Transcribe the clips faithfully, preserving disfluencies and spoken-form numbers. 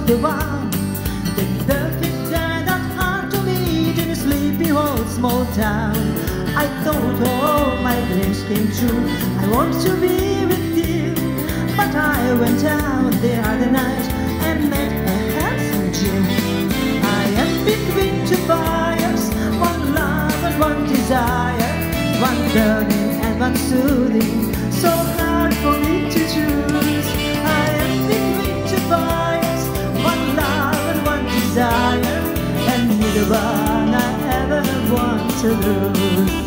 the one, the perfect guy that hard to meet in a sleepy old small town. I thought all my dreams came true, I want to be with you. But I went out the other night and met a handsome Jew. I am between two fires, one love and one desire, one burning and one soothing, so hard for me to choose. I am between two fires, one love and one desire, and neither one I ever want to lose.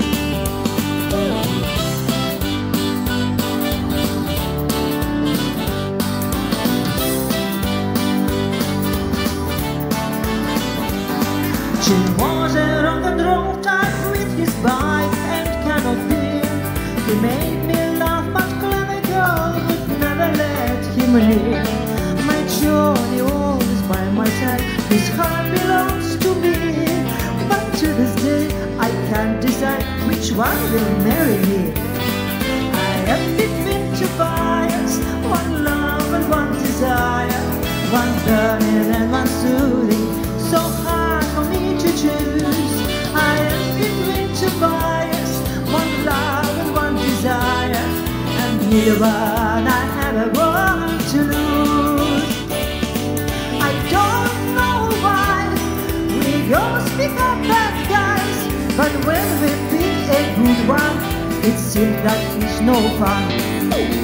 Jim was a rock and roll type with his bike and can of beer. He made me laugh, but clever girl would never let him near. My Johnny always by my side, his heart belongs to me. But to this day I can't decide which one will marry me. I am between two fires, one love and one desire, one burning and one soothing, so hard for me to choose. I am between two fires, one love and one desire, and neither one I ever want to lose. I don't know why we always pick up bad guys, but when we pick a good one, it seems that it's no fun.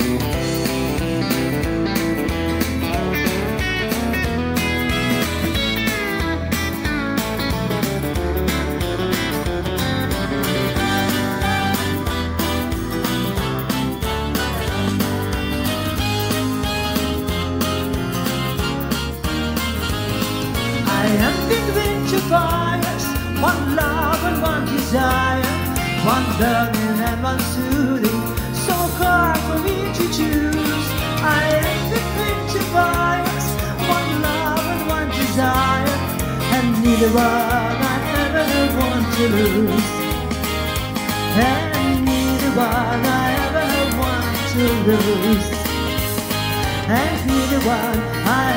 I am between two fires, one love and one desire, one burning and one soothing, so hard for me to choose. I am between two fires, one love and one desire, and neither one I ever want to lose. And neither one I ever want to lose. And neither one I